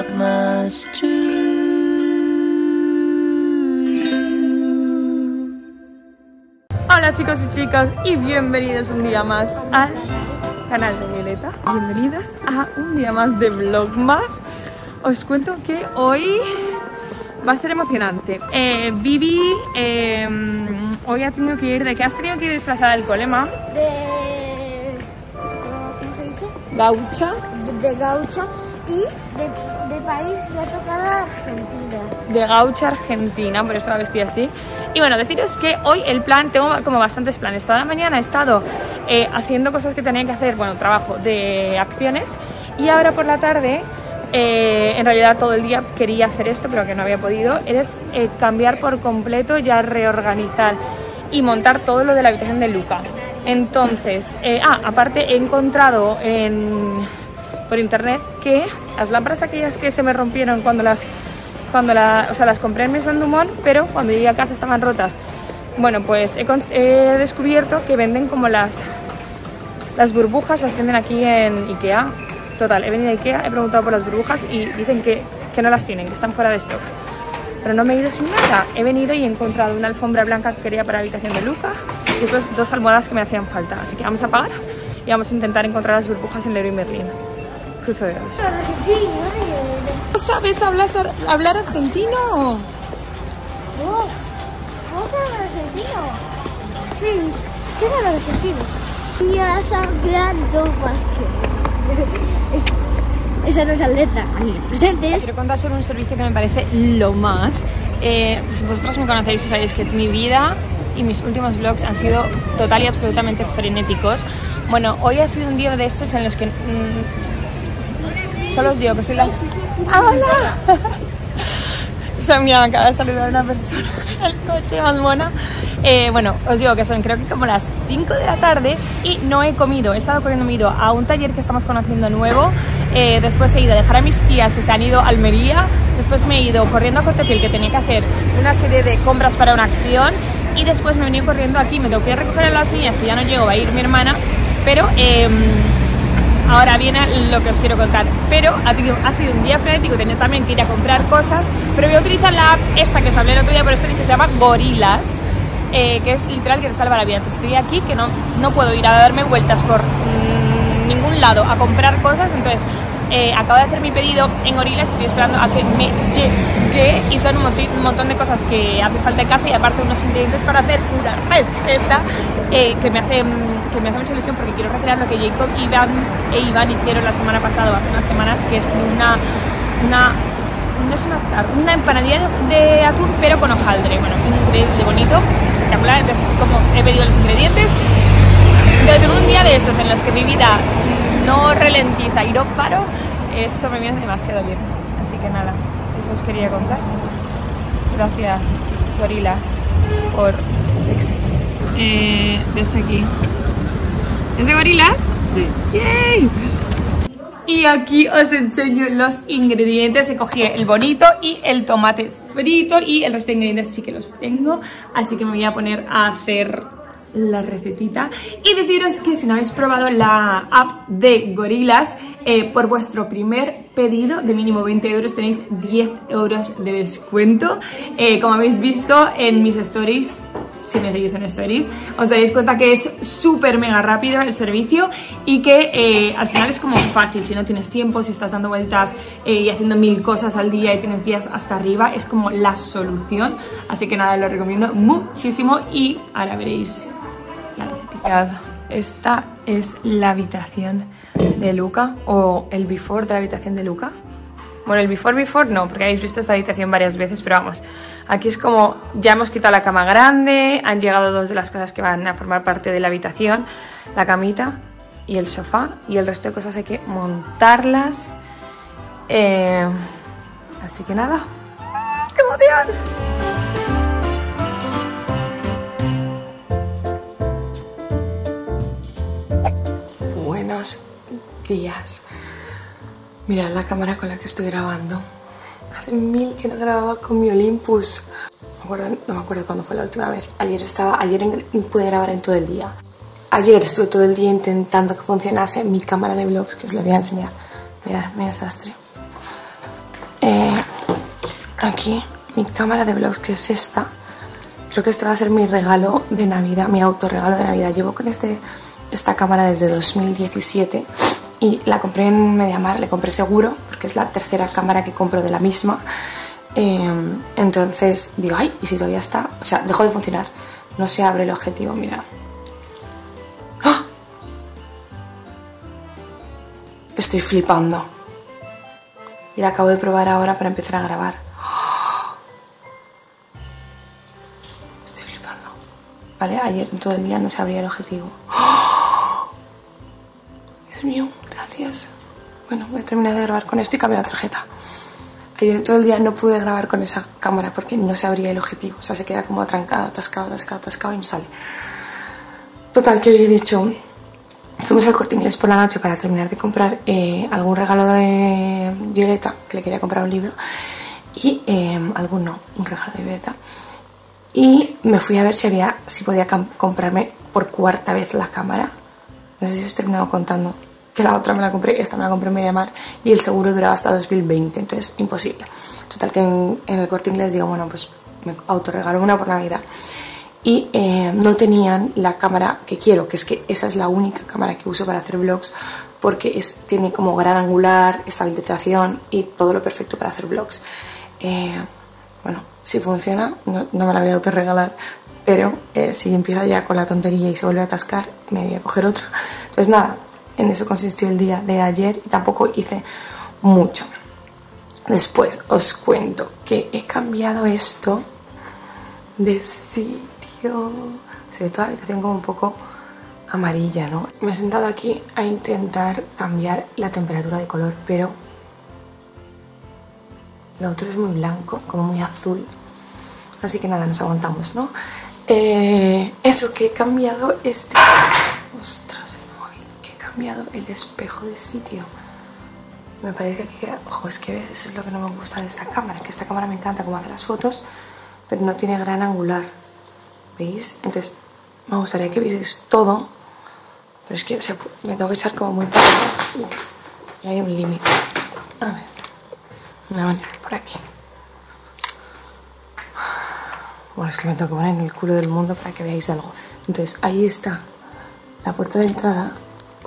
Vlogmas to you. Hola chicos y chicas y bienvenidos un día más al canal de Violeta. Bienvenidos a un día más de Vlogmas. Os cuento que hoy va a ser emocionante. Vivi hoy ha tenido que ir... ¿De qué has tenido que ir disfrazada del colema? ¿Cómo se dice? Gaucha. De gaucha y de país le ha tocado a Argentina. De gaucha argentina, por eso la vestí así. Y bueno, deciros que hoy el plan, tengo como bastantes planes. Toda la mañana he estado haciendo cosas que tenía que hacer, bueno, trabajo de acciones. Y ahora por la tarde, en realidad todo el día quería hacer esto, pero que no había podido. Es cambiar por completo, ya reorganizar y montar todo lo de la habitación de Luca. Entonces, aparte he encontrado por internet que las lámparas aquellas que se me rompieron cuando las compré en Maison Dumont, pero cuando llegué a casa estaban rotas. Bueno, pues he descubierto que venden como las burbujas, las venden aquí en Ikea. Total, he venido a Ikea, he preguntado por las burbujas y dicen que no las tienen, que están fuera de stock. Pero no me he ido sin nada. He venido y he encontrado una alfombra blanca que quería para la habitación de Luca y después 2 almohadas que me hacían falta. Así que vamos a pagar y vamos a intentar encontrar las burbujas en Leroy Merlin. Cruzo dedos. ¿No sabes hablar argentino? ¿Vos hablas argentino? Sí, sí hablo argentino. Ya sangrando bastante. Esa no es la letra. Presentes. Quiero contar sobre un servicio que me parece lo más. Pues vosotros me conocéis y sabéis que mi vida y mis últimos vlogs han sido total y absolutamente frenéticos. Bueno, hoy ha sido un día de estos en los que solo os digo que soy las... ¡Hola! Mira, me acaba de saludar una persona en el coche, más buena. Bueno, os digo que son creo que como las 5 de la tarde y no he comido. He estado corriendo, me he ido a un taller que estamos conociendo nuevo. Después he ido a dejar a mis tías que se han ido a Almería. Después me he ido corriendo a Cortefiel, que tenía que hacer una serie de compras para una acción. Y después me he venido corriendo aquí. Me tengo que ir a recoger a las niñas, que ya no llego, va a ir mi hermana. Pero... ahora viene lo que os quiero contar, pero ha sido un día frenético, tenía también que ir a comprar cosas, pero voy a utilizar la app esta que os hablé el otro día por esto, que se llama Gorillas, que es literal que te salva la vida. Entonces estoy aquí que no puedo ir a darme vueltas por ningún lado a comprar cosas, entonces acabo de hacer mi pedido en Gorillas, estoy esperando a que me llegue y son un montón de cosas que hace falta en casa y aparte unos ingredientes para hacer una receta que me hace mucha ilusión porque quiero recrear lo que Jacob e Iván hicieron la semana pasada, hace unas semanas, que es como una empanadilla de atún pero con hojaldre. Bueno, increíble, bonito, espectacular. Entonces como he pedido los ingredientes. Entonces en un día de estos en los que mi vida no ralentiza y no paro, esto me viene demasiado bien. Así que nada, eso os quería contar. Gracias, Gorillas, por existir. Desde aquí. ¿Es de Gorillas? Sí. ¡Yay! Y aquí os enseño los ingredientes. He cogido el bonito y el tomate frito y el resto de ingredientes sí que los tengo. Así que me voy a poner a hacer la recetita. Y deciros que si no habéis probado la app de Gorillas, por vuestro primer pedido de mínimo 20 euros tenéis 10 euros de descuento. Como habéis visto en mis stories, si me seguís en stories, os daréis cuenta que es súper mega rápido el servicio y que al final es como fácil. Si no tienes tiempo, si estás dando vueltas y haciendo 1000 cosas al día y tienes días hasta arriba, es como la solución. Así que nada, lo recomiendo muchísimo y ahora veréis la receta. Esta es la habitación de Luca, o el before de la habitación de Luca. Bueno, el before no, porque habéis visto esta habitación varias veces, pero vamos, aquí es como, ya hemos quitado la cama grande, han llegado 2 de las cosas que van a formar parte de la habitación, la camita y el sofá, y el resto de cosas hay que montarlas. Así que nada, ¡qué emoción! Buenos días. Mirad la cámara con la que estoy grabando. Hace 1000 que no grababa con mi Olympus. No me acuerdo cuándo fue la última vez. Ayer pude grabar en todo el día. Ayer estuve todo el día intentando que funcionase mi cámara de vlogs, que os la voy a enseñar. Mirad, mi desastre. aquí mi cámara de vlogs, que es esta. Creo que este va a ser mi regalo de Navidad, mi autorregalo de Navidad. Llevo con esta cámara desde 2017 y la compré en MediaMarkt, le compré seguro porque es la tercera cámara que compro de la misma. Entonces digo, ay, ¿y si todavía está? O sea, dejó de funcionar, no se abre el objetivo, mira. ¡Ah! Estoy flipando. Y la acabo de probar ahora para empezar a grabar. Estoy flipando. Vale, ayer todo el día no se abría el objetivo. Dios mío, gracias. Bueno, voy a terminar de grabar con esto y cambio la tarjeta. Ayer todo el día no pude grabar con esa cámara porque no se abría el objetivo. O sea, se queda como atrancada, atascado y no sale. Total, que hoy he dicho... Fuimos al Corte Inglés por la noche para terminar de comprar algún regalo de Violeta, que le quería comprar un libro, y un regalo de Violeta. Y me fui a ver si podía comprarme por cuarta vez la cámara. No sé si os he terminado contando que la otra me la compré, esta me la compré en MediaMarkt y el seguro duraba hasta 2020, entonces imposible. Total, que en el Corte Inglés digo, bueno, pues me autorregalo una por Navidad. Y no tenían la cámara que quiero, que es que esa es la única cámara que uso para hacer vlogs, porque tiene como gran angular, estabilización y todo lo perfecto para hacer vlogs. Bueno, si funciona, no me la voy a autorregalar, pero si empieza ya con la tontería y se vuelve a atascar, me voy a coger otra. Entonces nada, en eso consistió el día de ayer y tampoco hice mucho. Después os cuento que he cambiado esto de sitio. Se ve toda la habitación como un poco amarilla, ¿no? Me he sentado aquí a intentar cambiar la temperatura de color, pero lo otro es muy blanco, como muy azul. Así que nada, nos aguantamos, ¿no? Eso, que he cambiado Ostras, el móvil. Que he cambiado el espejo de sitio. Me parece que queda... Ojo, es que ves, eso es lo que no me gusta de esta cámara, que esta cámara me encanta cómo hace las fotos, pero no tiene gran angular. ¿Veis? Entonces me gustaría que vieseis todo, pero es que me tengo que echar como muy poco y hay un límite. A ver, una manera por aquí. Bueno, es que me tengo que poner en el culo del mundo para que veáis algo. Entonces ahí está la puerta de entrada.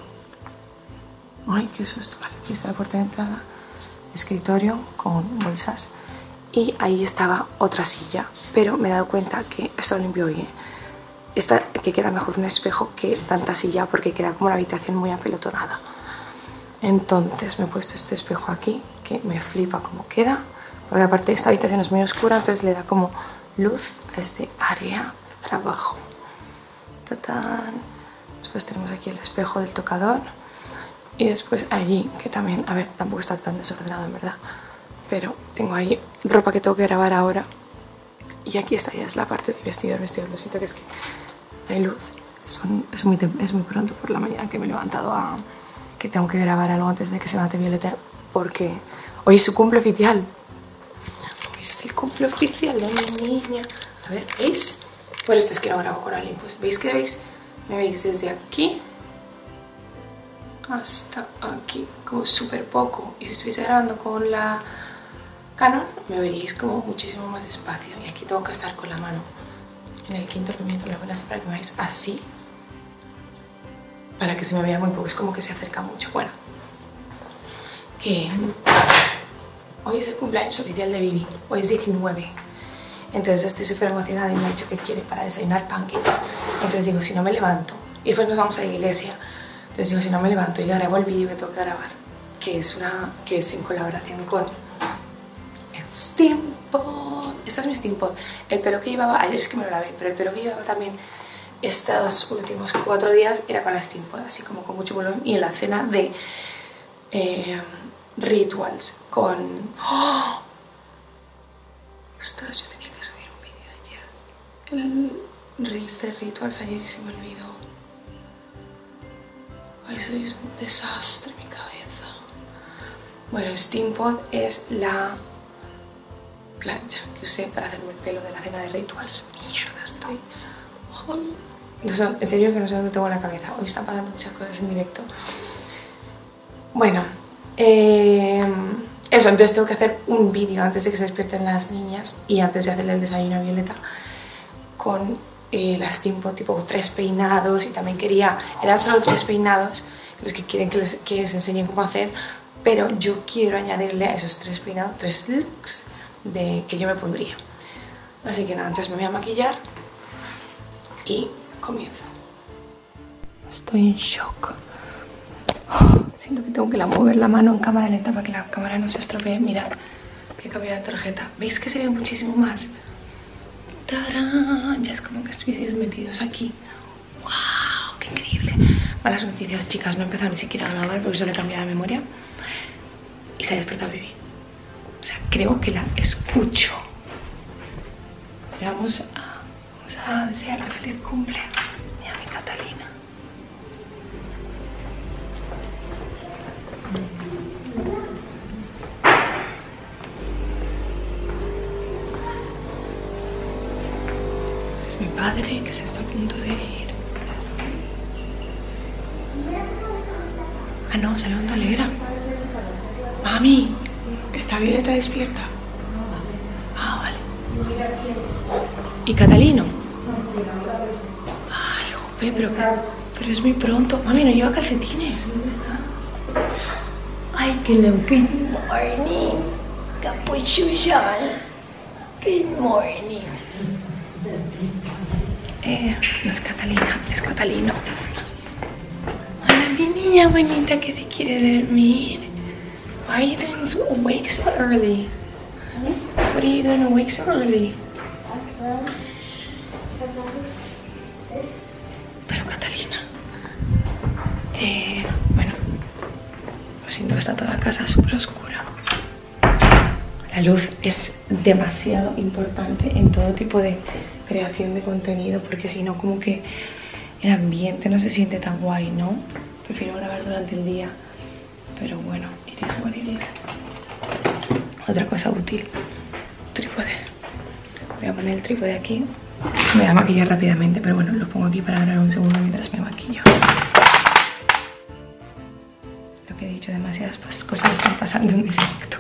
Ay, qué susto. Vale, aquí está la puerta de entrada, escritorio con bolsas. Y ahí estaba otra silla, pero me he dado cuenta que esto lo limpio hoy, que queda mejor un espejo que tanta silla, porque queda como la habitación muy apelotonada. Entonces me he puesto este espejo aquí, que me flipa cómo queda, porque aparte esta habitación es muy oscura, entonces le da como luz a este área de trabajo. ¡Tatán! Después tenemos aquí el espejo del tocador y después allí, que también, a ver, tampoco está tan desordenado en verdad, pero tengo ahí ropa que tengo que grabar ahora. Y aquí está, ya es la parte de vestidor. Lo siento, que es que hay luz. Es muy pronto por la mañana que me he levantado que tengo que grabar algo antes de que se mate Violeta, porque hoy es su cumple oficial. Hoy es el cumple oficial de mi niña. A ver, ¿veis? Por esto es que no grabo con alguien. Pues ¿veis que veis? Me veis desde aquí hasta aquí, como súper poco. Y si estuviese grabando con la Canon, me veríais como muchísimo más despacio. Y aquí tengo que estar con la mano en el quinto pimiento. Me lo voy a hacer para que me veáis así, para que se me vea muy poco. Es como que se acerca mucho. Bueno, que hoy es el cumpleaños oficial de Vivi. Hoy es 19. Entonces estoy súper emocionada y me ha dicho que quiere para desayunar pancakes. Entonces digo, si no me levanto, y después nos vamos a la iglesia. Entonces digo, si no me levanto y grabo el vídeo que tengo que grabar, que es en colaboración con Steampod. Esta es mi Steampod. El pelo que llevaba, ayer es que me lo lavé, pero el pelo que llevaba también estos últimos 4 días era con la Steampod, así como con mucho volumen. Y en la cena de Rituals con... ¡Oh! Ostras, yo tenía que subir un vídeo ayer, el Reels de Rituals ayer, y se me olvidó. Ay, soy un desastre mi cabeza. Bueno, Steampod es la plancha que usé para hacerme el pelo de la cena de Rituals. Mierda, estoy... Ay. No sé, en serio que no sé dónde tengo la cabeza. Hoy están pasando muchas cosas en directo. Bueno, he Eso, entonces tengo que hacer un vídeo antes de que se despierten las niñas y antes de hacerle el desayuno a Violeta con las tipo 3 peinados, y también eran solo 3 peinados los que quieren que les enseñe cómo hacer, pero yo quiero añadirle a esos 3 peinados 3 looks que yo me pondría. Así que nada, entonces me voy a maquillar y comienzo. Estoy en shock. Siento que tengo que mover la mano en cámara lenta para que la cámara no se estropee. Mirad, he cambiado de tarjeta. ¿Veis que se ve muchísimo más? ¡Tarán! Ya es como que estuvieseis metidos aquí. ¡Wow! ¡Qué increíble! Malas noticias, chicas. No he empezado ni siquiera a grabar porque solo he cambiado la memoria. Y se ha despertado Vivi. O sea, creo que la escucho. Pero vamos a desearle feliz cumple a mi Catalina. Ese es mi padre, que se está a punto de ir. Ah, no, se levanta alegra. Mami, ¿está Violeta despierta? Ah, vale. ¿Y Catalino? Ay, jope, pero es muy pronto. Mami, no lleva calcetines. Ay, qué loco. Good morning. Capuchuchón. Good morning. No es Catalina, es Catalino. Hola, mi niña bonita que se quiere dormir. Why are you doing awake so early? What are you doing awake so early? Pero Catalina, bueno, lo siento, está toda la casa súper oscura. La luz es demasiado importante en todo tipo de creación de contenido, porque si no, como que el ambiente no se siente tan guay, ¿no? Prefiero grabar durante el día, pero bueno, it is what it is. Otra cosa útil, trípode. Voy a poner el trípode aquí. Me voy a maquillar rápidamente, pero bueno, lo pongo aquí para grabar un segundo mientras me maquillo. Lo que he dicho, demasiadas cosas están pasando en directo.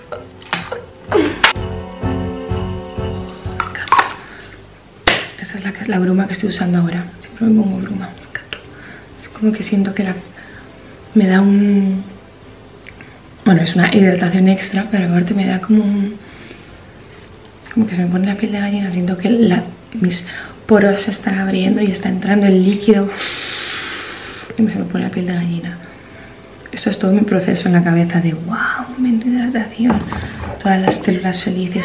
Esta es la bruma que estoy usando ahora. Siempre me pongo bruma, me encanta. Es como que siento que me da un... Bueno, es una hidratación extra, pero aparte me da como que se me pone la piel de gallina. Siento que mis poros se están abriendo y está entrando el líquido y se me pone la piel de gallina. Esto es todo mi proceso en la cabeza de wow, momento de hidratación, todas las células felices.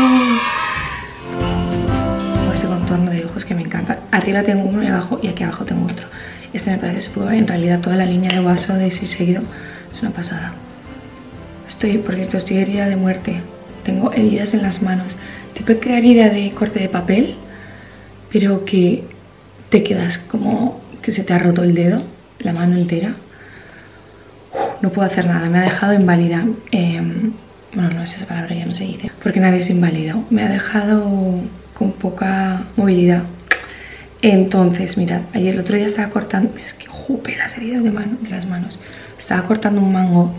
Este contorno de ojos que me encanta. Arriba tengo uno y aquí abajo tengo otro. Este me parece súper guay. En realidad toda la línea de Waso de Shiseido es una pasada. Por cierto, estoy herida de muerte. Tengo heridas en las manos. Típica herida de corte de papel, pero que te quedas como que se te ha roto el dedo, la mano entera. No puedo hacer nada, me ha dejado inválida. Bueno, no es esa palabra, ya no se dice, porque nadie es inválido. Me ha dejado con poca movilidad. Entonces, mirad, ayer el otro día estaba cortando... Es que jupe las heridas de las manos. Estaba cortando un mango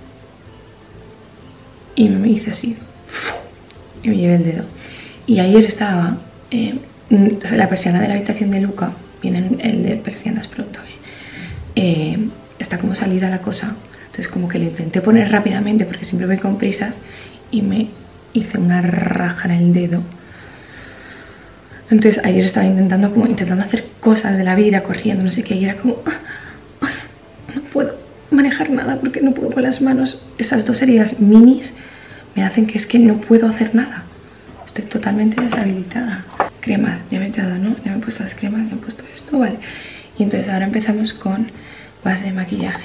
y me hice así y me llevé el dedo. Y ayer estaba la persiana de la habitación de Luca, viene el de persianas pronto, está como salida la cosa, entonces como que le intenté poner rápidamente porque siempre voy con prisas y me hice una raja en el dedo. Entonces ayer estaba intentando hacer cosas de la vida, corriendo, no sé qué, y era como no puedo manejar nada porque no puedo con las manos. Esas dos heridas minis me hacen que es que no puedo hacer nada. Estoy totalmente deshabilitada. Cremas, ya me he echado, ¿no? Ya me he puesto las cremas, me he puesto esto, vale. Y entonces ahora empezamos con base de maquillaje.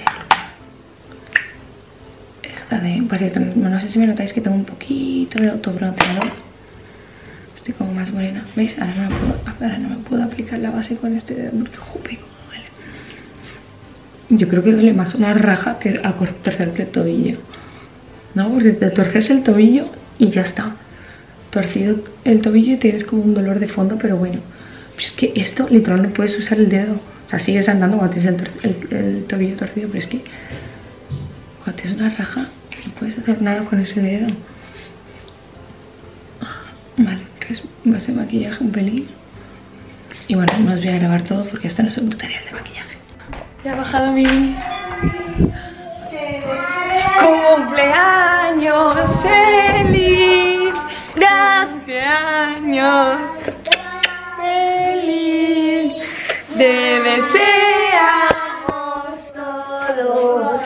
Esta de... Por cierto, no sé si me notáis que tengo un poquito de autobronceador. Estoy como más morena. ¿Veis? Ahora no me puedo aplicar la base con este dedo porque jope, como duele. Yo creo que duele más una raja que a torcerte el tobillo, ¿no? Porque te torces el tobillo y ya está. Torcido el tobillo y tienes como un dolor de fondo, pero bueno. Pues es que esto literal no puedes usar el dedo. O sea, sigues andando cuando tienes el tobillo torcido, pero es que cuando tienes una raja No puedes hacer nada con ese dedo. Vale, pues base de maquillaje un pelín. Y bueno, no os voy a grabar todo porque esto no es un tutorial de maquillaje. Ya ha bajado mi... ¡Cumpleaños feliz! ¡Cumpleaños feliz! ¡Te deseamos todos!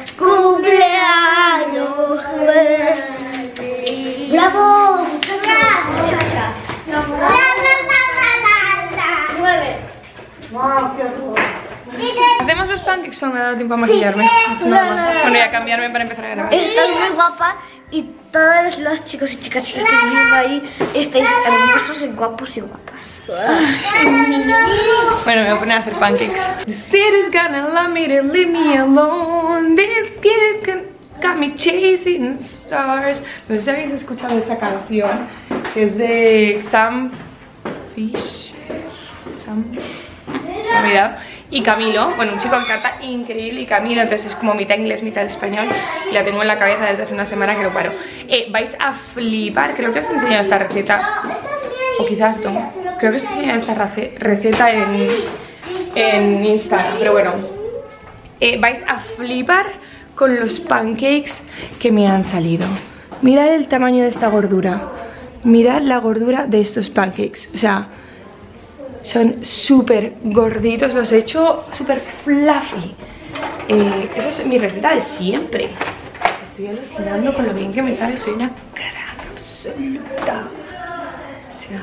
¡Cumpleaños feliz! ¡Bravo! Muchachas. ¡La, la, la, la, la! 9. ¡Wow, qué horror! ¿Hacemos los pancakes o no me ha dado tiempo a maquillarme? No. Bueno, voy a cambiarme para empezar a grabar. Estás muy guapa y todos los chicos y chicas que estáis viendo ahí estáis hermosos y guapos y guapas. Bueno, me voy a poner a hacer pancakes. The city's gonna love me to leave me alone. This kid got me chasing stars. No sé si habéis escuchado esa canción, que es de Sam Fisher. Se me ha olvidado. Y Camilo, bueno, un chico que canta increíble. Y Camilo, entonces es como mitad inglés, mitad español. Y la tengo en la cabeza desde hace una semana que no paro. Vais a flipar, creo que os he enseñado esta receta. O quizás no, creo que os he enseñado esta receta en Instagram. Pero bueno, vais a flipar con los pancakes que me han salido. Mirad el tamaño de esta gordura. Mirad la gordura de estos pancakes. O sea, son súper gorditos. Los he hecho súper fluffy. Esa es mi receta de siempre. Estoy alucinando con lo bien que me sale. Soy una crack absoluta. O sea,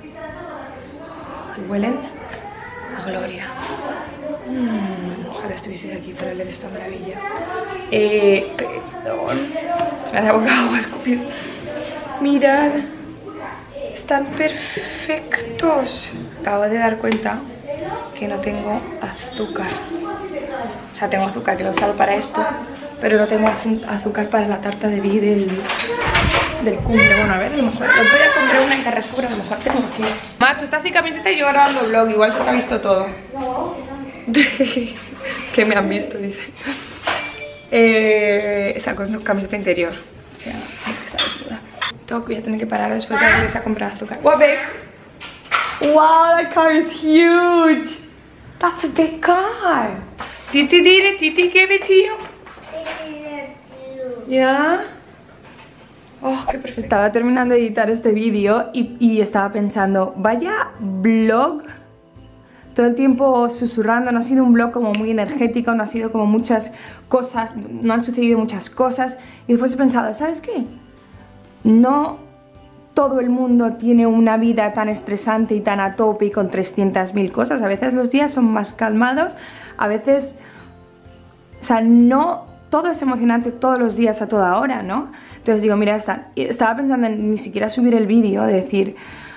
huelen a gloria. Ojalá estuvieseis aquí para ver esta maravilla. Perdón, se me ha abocado a escupir. Mirad, están perfectos. Acabo de dar cuenta que no tengo azúcar. O sea, tengo azúcar que lo usado para esto, pero no tengo azúcar para la tarta de brie del cumple. Bueno, a ver, a lo mejor lo voy a comprar una en Carrefour, a lo mejor tengo aquí. Ma, tú estás sin camiseta y yo grabando vlog, igual que te ha visto todo. Que me han visto, dice. Está con su camiseta interior. O sea, es que está desnuda. Voy a tener que parar después de irse a comprar azúcar. What, babe? Wow, that car is huge. That's a big car. Titi did it. Titi gave it to you. Yeah. Oh, qué perfecto. Estaba terminando de editar este vídeo y estaba pensando, vaya vlog. Todo el tiempo susurrando, no ha sido un vlog como muy energético, no ha sido como muchas cosas, no han sucedido muchas cosas. Y después he pensado, ¿sabes qué? No todo el mundo tiene una vida tan estresante y tan a tope y con 300.000 cosas. A veces los días son más calmados, a veces... O sea, no todo es emocionante todos los días a toda hora, ¿no? Entonces digo, mira, estaba pensando en ni siquiera subir el vídeo, de decir...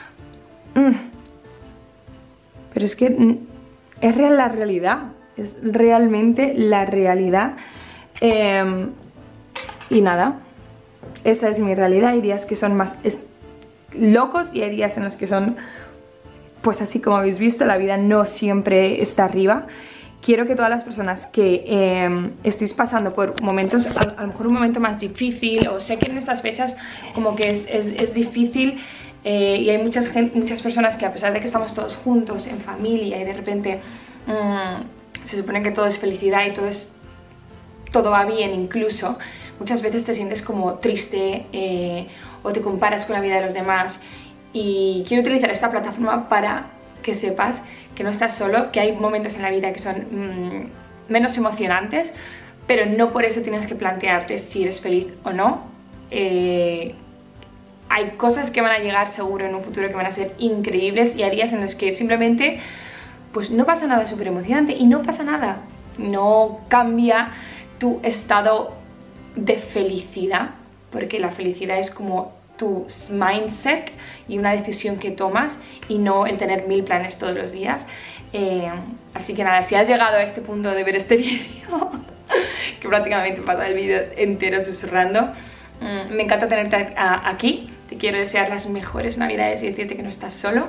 Pero es que es real la realidad, es realmente la realidad. Y nada, esa es mi realidad. Hay días que son más locos y hay días en los que son, pues así como habéis visto, la vida no siempre está arriba. Quiero que todas las personas que estéis pasando por momentos, a lo mejor un momento más difícil, o sé que en estas fechas como que es difícil, y hay muchas personas que, a pesar de que estamos todos juntos en familia y de repente se supone que todo es felicidad y todo va bien, incluso muchas veces te sientes como triste, o te comparas con la vida de los demás. Y quiero utilizar esta plataforma para que sepas que no estás solo, que hay momentos en la vida que son menos emocionantes, pero no por eso tienes que plantearte si eres feliz o no. Hay cosas que van a llegar seguro en un futuro que van a ser increíbles, y hay días en los que simplemente pues no pasa nada súper emocionante y no pasa nada. No cambia tu estado de felicidad, porque la felicidad es como tu mindset y una decisión que tomas, y no el tener 1000 planes todos los días. Así que nada, si has llegado a este punto de ver este vídeo, que prácticamente pasa el vídeo entero susurrando, me encanta tenerte aquí. Te quiero desear las mejores navidades y decirte que no estás solo.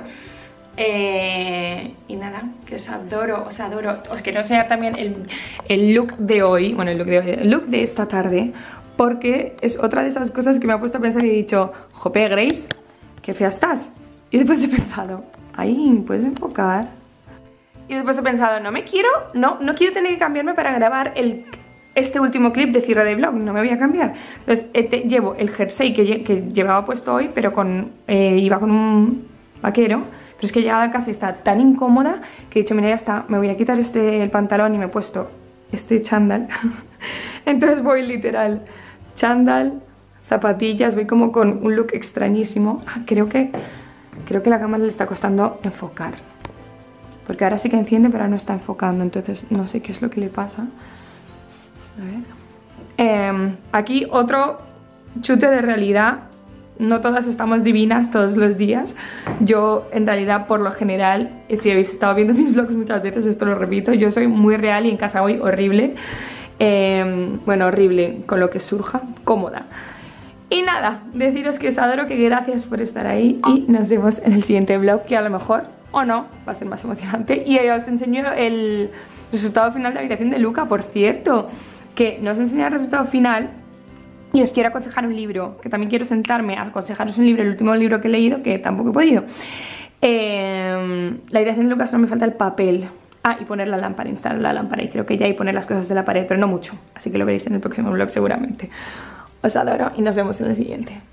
Y nada, que os adoro, os adoro. Os quiero enseñar también el look de hoy, bueno, el look de esta tarde, porque es otra de esas cosas que me ha puesto a pensar y he dicho, jope, Grace, qué fea estás. Y después he pensado, ay, ¿puedes enfocar? Y después he pensado, no quiero tener que cambiarme para grabar este último clip de cierre de vlog, no me voy a cambiar. Entonces llevo el jersey que llevaba puesto hoy, pero iba con un vaquero. Pero es que llegada a casa y está tan incómoda que he dicho, mira, ya está, me voy a quitar el pantalón y me he puesto este chándal. Entonces voy literal, chándal, zapatillas, voy como con un look extrañísimo. Creo que la cámara le está costando enfocar. Porque ahora sí que enciende, pero ahora no está enfocando. Entonces no sé qué es lo que le pasa. A ver. Aquí otro chute de realidad. No todas estamos divinas todos los días. Yo en realidad por lo general, si habéis estado viendo mis vlogs muchas veces, esto lo repito, yo soy muy real y en casa voy horrible. Bueno, horrible con lo que surja, cómoda. Y nada, deciros que os adoro, que gracias por estar ahí y nos vemos en el siguiente vlog, que a lo mejor o no va a ser más emocionante. Y os enseño el resultado final de la habitación de Luca, por cierto, que no os enseño el resultado final y os quiero aconsejar un libro, que también quiero sentarme a aconsejaros un libro, el último libro que he leído, que tampoco he podido. La habitación de Luca solo me falta el papel. Y poner la lámpara, instalar la lámpara, y creo que ya, y poner las cosas de la pared, pero no mucho, así que lo veréis en el próximo vlog seguramente. Os adoro y nos vemos en el siguiente.